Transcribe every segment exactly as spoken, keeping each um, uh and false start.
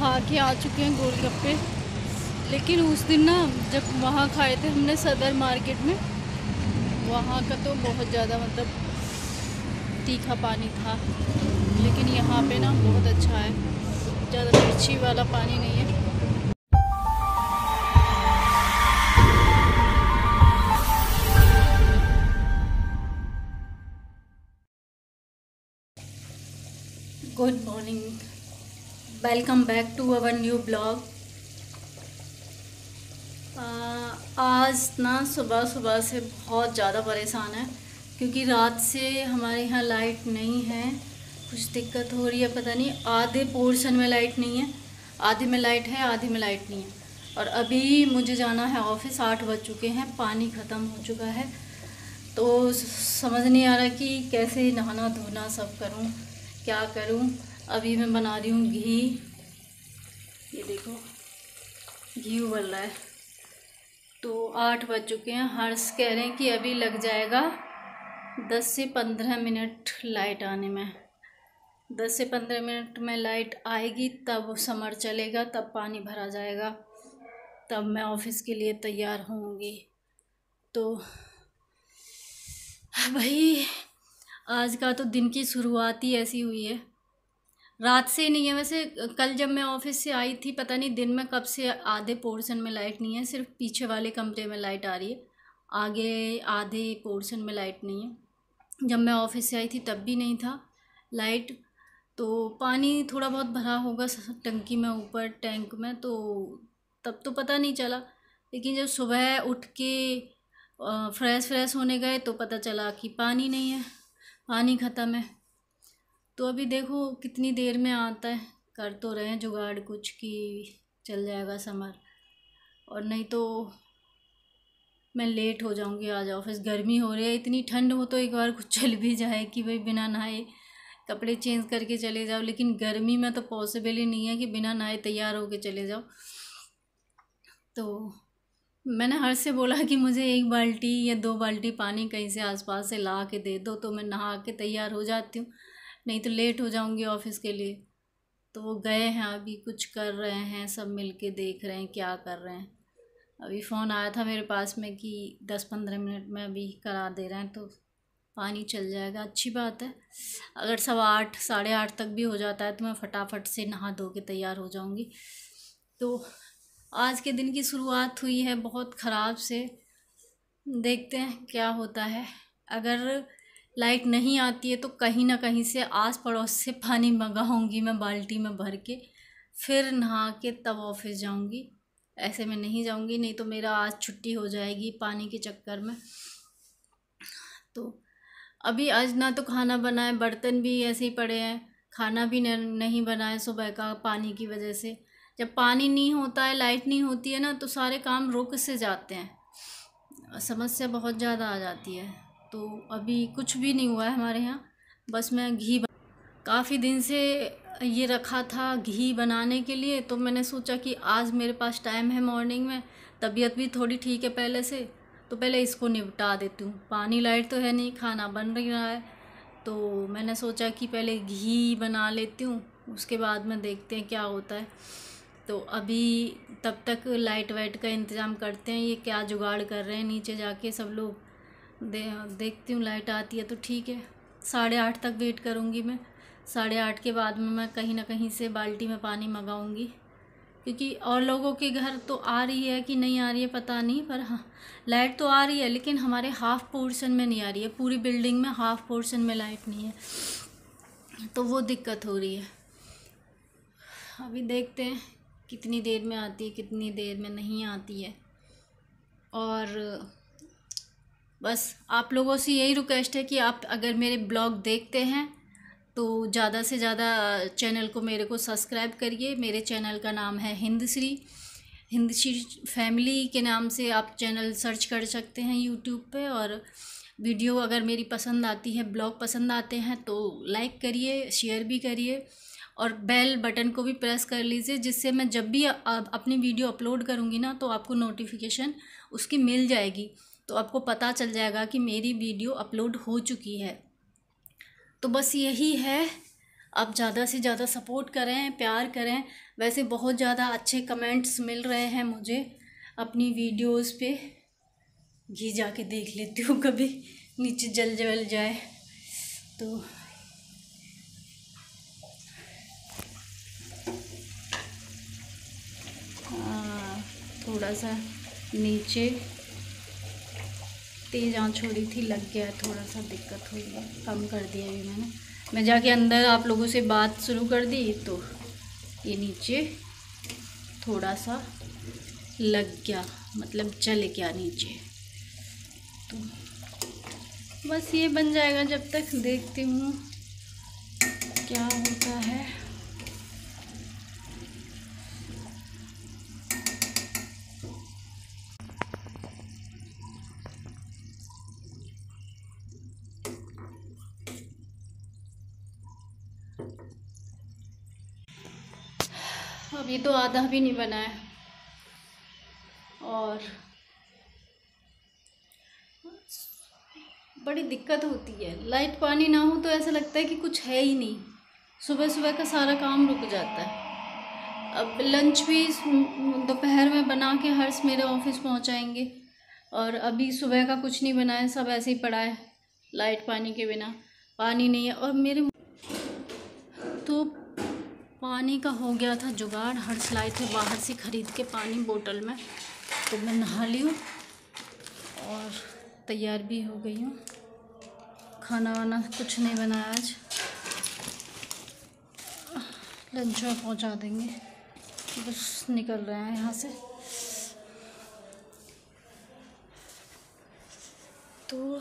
खा के आ चुके हैं गोलगप्पे। लेकिन उस दिन ना जब वहाँ खाए थे हमने सदर मार्केट में, वहाँ का तो बहुत ज़्यादा मतलब तीखा पानी था। लेकिन यहाँ पे ना बहुत अच्छा है, ज़्यादा मिर्ची वाला पानी नहीं है। Good morning, welcome back to our new blog. आज ना सुबह सुबह से बहुत ज़्यादा परेशान है क्योंकि रात से हमारे यहाँ लाइट नहीं है। कुछ दिक्कत हो रही है, पता नहीं, आधे पोर्शन में लाइट नहीं है, आधे में लाइट है, आधे में लाइट नहीं है। और अभी मुझे जाना है ऑफिस, आठ बज चुके हैं, पानी ख़त्म हो चुका है। तो समझ नहीं आ रहा कि कैसे नहाना धोना सब करूं, क्या करूं। अभी मैं बना रही हूँ घी, ये देखो घी उबल रहा है। तो आठ बज चुके हैं, हर्ष कह रहे हैं कि अभी लग जाएगा दस से पंद्रह मिनट लाइट आने में। दस से पंद्रह मिनट में लाइट आएगी तब समर चलेगा, तब पानी भरा जाएगा, तब मैं ऑफिस के लिए तैयार होंगी। तो भाई आज का तो दिन की शुरुआत ही ऐसी हुई है, रात से नहीं है। वैसे कल जब मैं ऑफिस से आई थी, पता नहीं दिन में कब से आधे पोर्शन में लाइट नहीं है, सिर्फ पीछे वाले कमरे में लाइट आ रही है, आगे आधे पोर्शन में लाइट नहीं है। जब मैं ऑफिस से आई थी तब भी नहीं था लाइट। तो पानी थोड़ा बहुत भरा होगा टंकी में, ऊपर टैंक में, तो तब तो पता नहीं चला। लेकिन जब सुबह उठ के फ्रेश फ्रेश होने गए तो पता चला कि पानी नहीं है, पानी ख़त्म है। तो अभी देखो कितनी देर में आता है, कर तो रहे हैं जुगाड़ कुछ कि चल जाएगा समर, और नहीं तो मैं लेट हो जाऊंगी आज ऑफिस। गर्मी हो रही है, इतनी ठंड हो तो एक बार कुछ चल भी जाए कि भाई बिना नहाए कपड़े चेंज करके चले जाओ। लेकिन गर्मी में तो पॉसिबल ही नहीं है कि बिना नहाए तैयार होके चले जाओ। तो मैंने हर्ष से बोला कि मुझे एक बाल्टी या दो बाल्टी पानी कहीं से आसपास से ला के दे दो, तो मैं नहा के तैयार हो जाती हूँ, नहीं तो लेट हो जाऊंगी ऑफिस के लिए। तो वो गए हैं, अभी कुछ कर रहे हैं, सब मिलके देख रहे हैं क्या कर रहे हैं। अभी फ़ोन आया था मेरे पास में कि दस पंद्रह मिनट में अभी करा दे रहे हैं, तो पानी चल जाएगा, अच्छी बात है। अगर सवा आठ साढ़े आठ तक भी हो जाता है तो मैं फटाफट से नहा धो के तैयार हो जाऊंगी। तो आज के दिन की शुरुआत हुई है बहुत ख़राब से, देखते हैं क्या होता है। अगर लाइट नहीं आती है तो कहीं ना कहीं से आस पड़ोस से पानी मंगाऊंगी मैं बाल्टी में भर के, फिर नहा के तब ऑफिस जाऊंगी। ऐसे में नहीं जाऊंगी, नहीं तो मेरा आज छुट्टी हो जाएगी पानी के चक्कर में। तो अभी आज ना तो खाना बनाए, बर्तन भी ऐसे ही पड़े हैं, खाना भी नहीं बनाए सुबह का पानी की वजह से। जब पानी नहीं होता है, लाइट नहीं होती है ना, तो सारे काम रुक से जाते हैं, समस्या बहुत ज़्यादा आ जाती है। तो अभी कुछ भी नहीं हुआ है हमारे यहाँ, बस मैं घी काफ़ी दिन से ये रखा था घी बनाने के लिए। तो मैंने सोचा कि आज मेरे पास टाइम है, मॉर्निंग में तबीयत भी थोड़ी ठीक है पहले से, तो पहले इसको निपटा देती हूँ। पानी लाइट तो है नहीं, खाना बन रही रहा है, तो मैंने सोचा कि पहले घी बना लेती हूँ, उसके बाद में देखते हैं क्या होता है। तो अभी तब तक लाइट वाइट का इंतज़ाम करते हैं, ये क्या जुगाड़ कर रहे हैं नीचे जाके सब लोग। दे देखती हूँ लाइट आती है तो ठीक है, साढ़े आठ तक वेट करूँगी मैं। साढ़े आठ के बाद में मैं कहीं ना कहीं से बाल्टी में पानी मंगाऊँगी, क्योंकि और लोगों के घर तो आ रही है कि नहीं आ रही है पता नहीं, पर हाँ लाइट तो आ रही है, लेकिन हमारे हाफ़ पोर्शन में नहीं आ रही है। पूरी बिल्डिंग में हाफ़ पोर्शन में लाइट नहीं है, तो वो दिक्कत हो रही है। अभी देखते हैं कितनी देर में आती है, कितनी देर में नहीं आती है। और बस आप लोगों से यही रिक्वेस्ट है कि आप अगर मेरे ब्लॉग देखते हैं तो ज़्यादा से ज़्यादा चैनल को मेरे को सब्सक्राइब करिए। मेरे चैनल का नाम है हिंदश्री, हिंदश्री फैमिली के नाम से आप चैनल सर्च कर सकते हैं यूट्यूब पे। और वीडियो अगर मेरी पसंद आती है, ब्लॉग पसंद आते हैं तो लाइक करिए, शेयर भी करिए, और बेल बटन को भी प्रेस कर लीजिए, जिससे मैं जब भी अपनी वीडियो अपलोड करूँगी ना तो आपको नोटिफिकेशन उसकी मिल जाएगी, तो आपको पता चल जाएगा कि मेरी वीडियो अपलोड हो चुकी है। तो बस यही है, आप ज़्यादा से ज़्यादा सपोर्ट करें, प्यार करें। वैसे बहुत ज़्यादा अच्छे कमेंट्स मिल रहे हैं मुझे अपनी वीडियोस पे। घी जाके देख लेती हूँ, कभी नीचे जल जल जाए तो। हाँ, थोड़ा सा नीचे तेज़ आंच हो रही थी, लग गया, थोड़ा सा दिक्कत हुई है, कम कर दिया अभी मैंने। मैं जाके अंदर आप लोगों से बात शुरू कर दी तो ये नीचे थोड़ा सा लग गया, मतलब जल गया नीचे। तो बस ये बन जाएगा, जब तक देखती हूँ क्या होता है। अभी तो आधा भी नहीं बना है और बड़ी दिक्कत होती है। लाइट पानी ना हो तो ऐसा लगता है कि कुछ है ही नहीं, सुबह सुबह का सारा काम रुक जाता है। अब लंच भी दोपहर में बना के हर्ष मेरे ऑफिस पहुंचाएंगे और अभी सुबह का कुछ नहीं बना है, सब ऐसे ही पड़ा है लाइट पानी के बिना। पानी नहीं है और मेरे तो पानी का हो गया था जुगाड़। हर्ष लाए थे बाहर से ख़रीद के पानी बोतल में, तो मैं नहा ली हूँ और तैयार भी हो गई हूँ। खाना वाना कुछ नहीं बनाया आज, लंच में पहुँचा देंगे, बस निकल रहे हैं यहाँ से। तो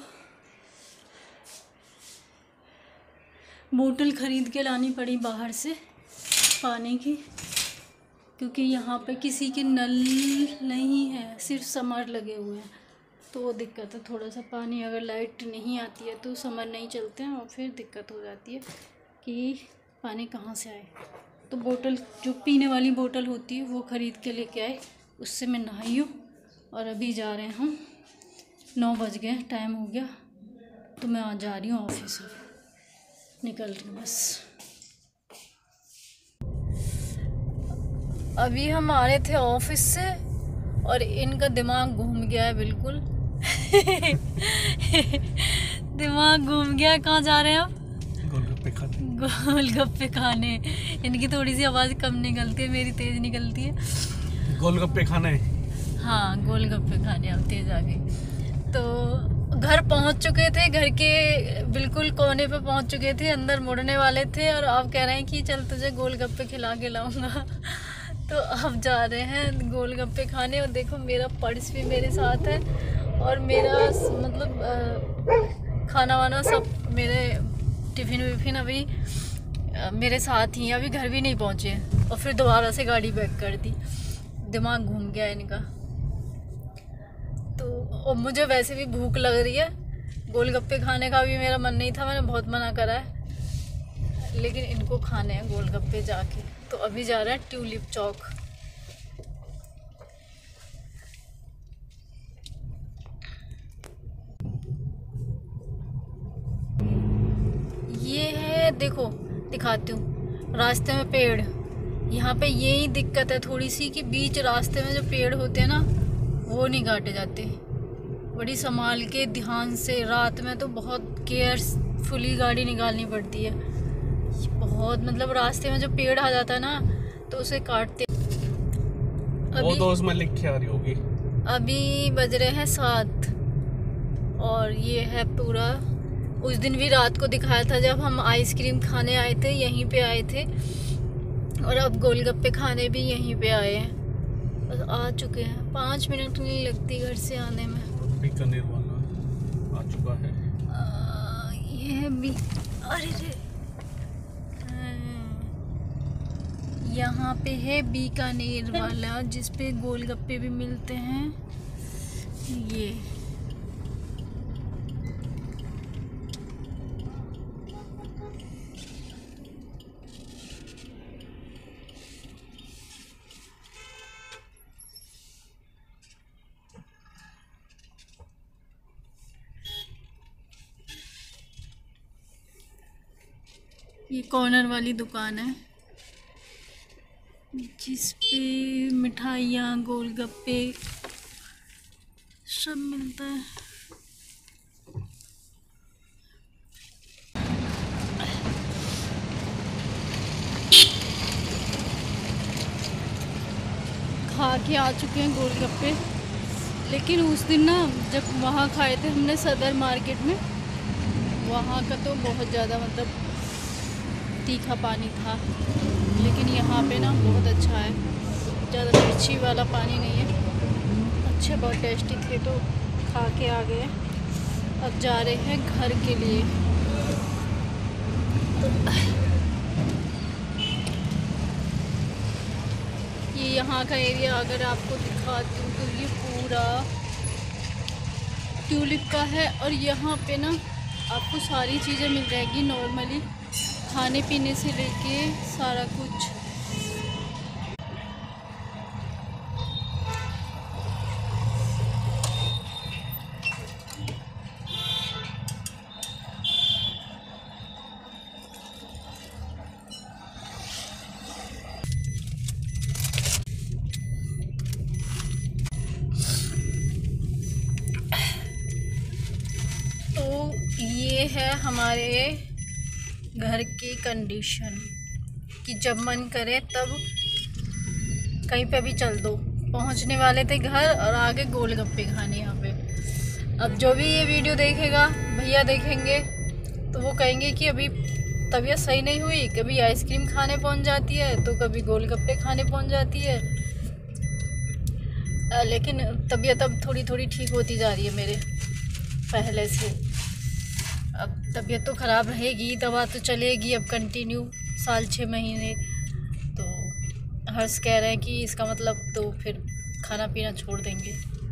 बोतल ख़रीद के लानी पड़ी बाहर से पानी की, क्योंकि यहाँ पे किसी के नल नहीं है, सिर्फ समर लगे हुए हैं, तो वो दिक्कत है थोड़ा सा। पानी अगर लाइट नहीं आती है तो समर नहीं चलते हैं और फिर दिक्कत हो जाती है कि पानी कहाँ से आए। तो बोतल, जो पीने वाली बोतल होती है वो ख़रीद के लेके आए, उससे मैं नहाई हूँ और अभी जा रहे हैं हम। नौ बज गए, टाइम हो गया, तो मैं आ जा रही हूँ ऑफिस, अब निकल रही हूँ बस। अभी हम आ रहे थे ऑफिस से और इनका दिमाग घूम गया है बिल्कुल। दिमाग घूम गया है। कहाँ जा रहे हैं अब? गोलगप्पे खाने। गोलगप्पे खाने। इनकी थोड़ी सी आवाज़ कम निकलती है, मेरी तेज़ निकलती है। गोलगप्पे खाने। हाँ, गोलगप्पे खाने अब तेज़ आ गई। तो घर पहुंच चुके थे, घर के बिल्कुल कोने पे पहुंच चुके थे, अंदर मुड़ने वाले थे और अब कह रहे हैं कि चल तुझे गोलगप्पे खिला के लाऊंगा। तो अब जा रहे हैं गोलगप्पे खाने। और देखो मेरा पर्स भी मेरे साथ है और मेरा मतलब आ, खाना वाना सब, मेरे टिफ़िन विफ़िन अभी आ, मेरे साथ ही हैं, अभी घर भी नहीं पहुँचे और फिर दोबारा से गाड़ी बैक कर दी। दिमाग घूम गया इनका। तो और मुझे वैसे भी भूख लग रही है, गोलगप्पे खाने का भी मेरा मन नहीं था, मैंने बहुत मना करा है, लेकिन इनको खाने हैं गोलगप्पे जाके। तो अभी जा रहे हैं ट्यूलिप चौक। ये है, देखो दिखाती हूँ, रास्ते में पेड़। यहाँ पे यही दिक्कत है थोड़ी सी कि बीच रास्ते में जो पेड़ होते हैं ना, वो नहीं काटे जाते। बड़ी संभाल के, ध्यान से, रात में तो बहुत केयरफुली गाड़ी निकालनी पड़ती है। बहुत मतलब रास्ते में जो पेड़ आ जाता है ना, तो उसे काटते। वो तो उसमें लिख के आ रही होगी। अभी बज रहे हैं सात और ये है पूरा। उस दिन भी रात को दिखाया था जब हम आइसक्रीम खाने आए थे, यहीं पे आए थे, और अब गोलगप्पे खाने भी यहीं पे आए हैं। बस आ चुके हैं, पाँच मिनट नहीं लगती घर से आने में। बीकानेर वाला आ चुका है। आ, ये है भी, अरे रे, यहाँ पे है बीकानेर वाला जिस पे गोलगप्पे भी मिलते हैं। ये ये कॉर्नर वाली दुकान है जिस पे मिठाइयाँ गोलगप्पे सब मिलता है। खा के आ चुके हैं गोलगप्पे, लेकिन उस दिन ना जब वहाँ खाए थे हमने सदर मार्केट में, वहाँ का तो बहुत ज़्यादा मतलब तीखा पानी था, लेकिन यहाँ पे ना बहुत अच्छा है, ज़्यादा मिर्ची वाला पानी नहीं है, अच्छे बहुत टेस्टी थे तो खा के आ गए। अब जा रहे हैं घर के लिए। ये यहाँ का एरिया अगर आपको दिखाती हूँ तो ये पूरा ट्यूलिप का है, और यहाँ पे ना आपको सारी चीज़ें मिल जाएगी नॉर्मली, खाने पीने से लेके सारा कुछ। तो ये है हमारे घर की कंडीशन कि जब मन करे तब कहीं पे भी चल दो। पहुंचने वाले थे घर और आगे गोलगप्पे खाने यहाँ पे। अब जो भी ये वीडियो देखेगा, भैया देखेंगे तो वो कहेंगे कि अभी तबीयत सही नहीं हुई, कभी आइसक्रीम खाने पहुंच जाती है तो कभी गोलगप्पे खाने पहुंच जाती है। आ, लेकिन तबीयत अब थोड़ी थोड़ी ठीक होती जा रही है मेरे पहले से। अब तबीयत तो ख़राब रहेगी, दवा तो चलेगी अब कंटिन्यू साल छः महीने। तो हर्ष कह रहे हैं कि इसका मतलब तो फिर खाना पीना छोड़ देंगे।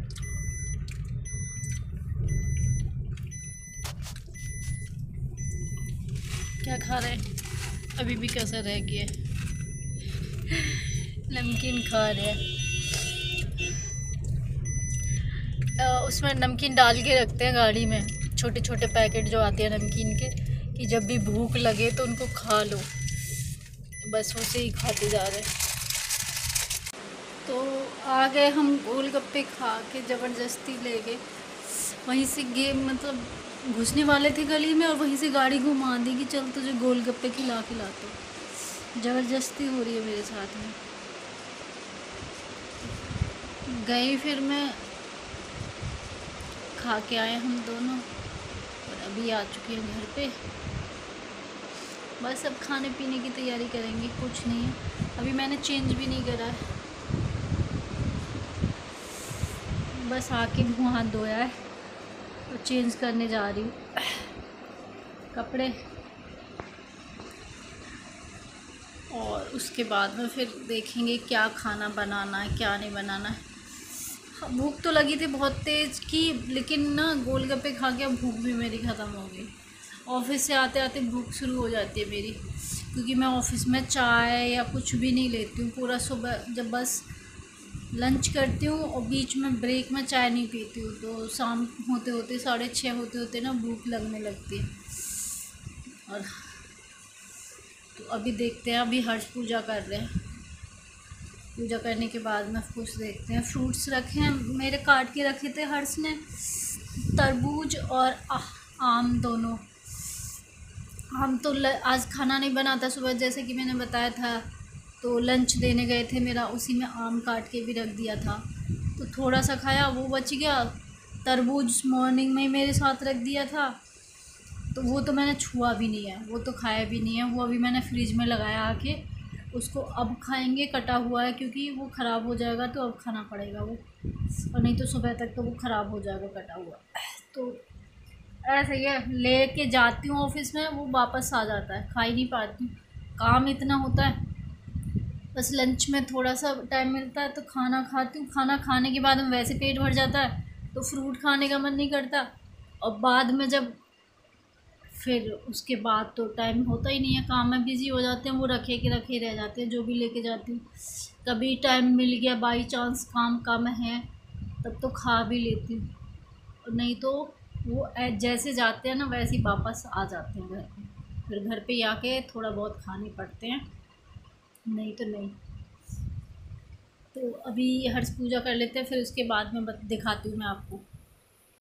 क्या खा रहे हैं? अभी भी कैसा रह गया? नमकीन खा रहे हैं। उसमें नमकीन डाल के रखते हैं गाड़ी में, छोटे छोटे पैकेट जो आते हैं नमकीन के, कि जब भी भूख लगे तो उनको खा लो। बस उसे ही खाते जा रहे हैं। तो आ गए हम गोलगप्पे खा के, ज़बरदस्ती ले गए वहीं से। गेम मतलब घुसने वाले थे गली में और वहीं से गाड़ी घुमा दी कि चल तुझे गोलगप्पे खिला खिला तो। ज़बरदस्ती हो रही है मेरे साथ में। गई फिर मैं खा के आए हम दोनों, और अभी आ चुके हैं घर पे। बस अब खाने पीने की तैयारी करेंगे, कुछ नहीं है अभी। मैंने चेंज भी नहीं करा है, बस आके मुँह हाथ धोया है और चेंज करने जा रही हूँ कपड़े। और उसके बाद में फिर देखेंगे क्या खाना बनाना है क्या नहीं बनाना है। भूख तो लगी थी बहुत तेज़ की, लेकिन ना गोलगप्पे खा के अब भूख भी मेरी ख़त्म हो गई। ऑफिस से आते आते भूख शुरू हो जाती है मेरी, क्योंकि मैं ऑफिस में चाय या कुछ भी नहीं लेती हूँ पूरा सुबह। जब बस लंच करती हूँ और बीच में ब्रेक में चाय नहीं पीती हूँ, तो शाम होते होते साढ़े छः होते होते ना भूख लगने लगती है। और तो अभी देखते हैं, अभी हर्ष पूजा कर रहे हैं, पूजा करने के बाद में कुछ देखते हैं। फ्रूट्स रखे हैं मेरे, काट के रखे थे हर्ष ने, तरबूज और आम दोनों। हम तो आज खाना नहीं बना था सुबह, जैसे कि मैंने बताया था, तो लंच देने गए थे मेरा, उसी में आम काट के भी रख दिया था, तो थोड़ा सा खाया वो बच गया। तरबूज मॉर्निंग में ही मेरे साथ रख दिया था, तो वो तो मैंने छुआ भी नहीं है, वो तो खाया भी नहीं है। वो अभी मैंने फ्रिज में लगाया आके, उसको अब खाएंगे। कटा हुआ है क्योंकि वो ख़राब हो जाएगा तो अब खाना पड़ेगा वो, और नहीं तो सुबह तक तो वो ख़राब हो जाएगा कटा हुआ। तो ऐसा ही है, ले के जाती हूँ ऑफिस में, वो वापस आ जाता है, खा ही नहीं पाती हूँ, काम इतना होता है। बस लंच में थोड़ा सा टाइम मिलता है तो खाना खाती हूँ। खाना खाने के बाद में वैसे पेट भर जाता है तो फ्रूट खाने का मन नहीं करता, और बाद में जब फिर उसके बाद तो टाइम होता ही नहीं है, काम में बिज़ी हो जाते हैं, वो रखे के रखे रह जाते हैं जो भी लेके जाती हूँ। कभी टाइम मिल गया, बाई चांस काम कम है, तब तो खा भी लेती हूँ, और नहीं तो वो जैसे जाते हैं ना वैसे ही वापस आ जाते हैं घर। फिर घर पे ही आके थोड़ा बहुत खाने पड़ते हैं, नहीं तो नहीं। तो अभी हर्ष पूजा कर लेते हैं, फिर उसके बाद में बत- दिखाती हूँ मैं आपको।